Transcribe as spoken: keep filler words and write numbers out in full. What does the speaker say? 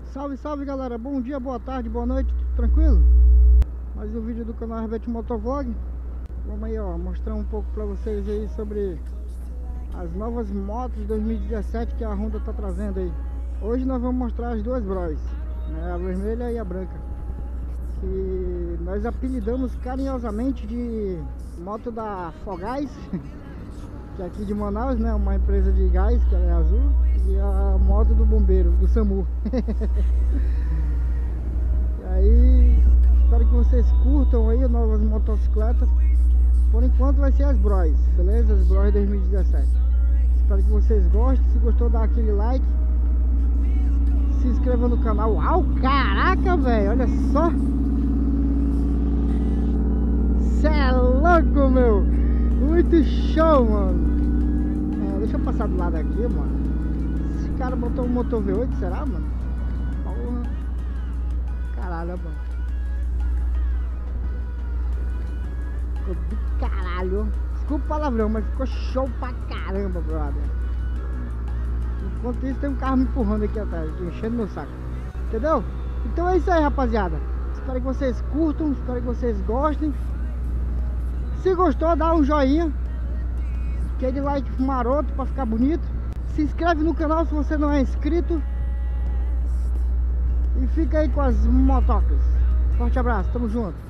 Salve, salve galera, bom dia, boa tarde, boa noite, tudo tranquilo? Mais um vídeo do canal Herbert Motovlog. Vamos aí, ó, mostrar um pouco pra vocês aí sobre as novas motos de dois mil e dezessete que a Honda tá trazendo aí. Hoje nós vamos mostrar as duas Bros, né, a vermelha e a branca, que nós apelidamos carinhosamente de moto da Fogás, que é aqui de Manaus, né, uma empresa de gás, que ela é azul, e a moto do bombeiro, do SAMU. E aí, espero que vocês curtam aí as novas motocicletas. Por enquanto vai ser as Bros, beleza? As Bros dois mil e dezessete. Espero que vocês gostem. Se gostou, dá aquele like, se inscreva no canal. Uau, caraca, velho, olha só. Cê é louco, meu. Muito show, mano. É, deixa eu passar do lado aqui, mano. Esse cara botou um motor V oito, será, mano? Porra. Caralho, mano. Ficou do caralho. Desculpa o palavrão, mas ficou show pra caramba, brother. Enquanto isso, tem um carro me empurrando aqui atrás, enchendo meu saco. Entendeu? Então é isso aí, rapaziada. Espero que vocês curtam, espero que vocês gostem. Se gostou, dá um joinha, aquele like maroto pra ficar bonito. Se inscreve no canal se você não é inscrito. E fica aí com as motocas. Forte abraço, tamo junto.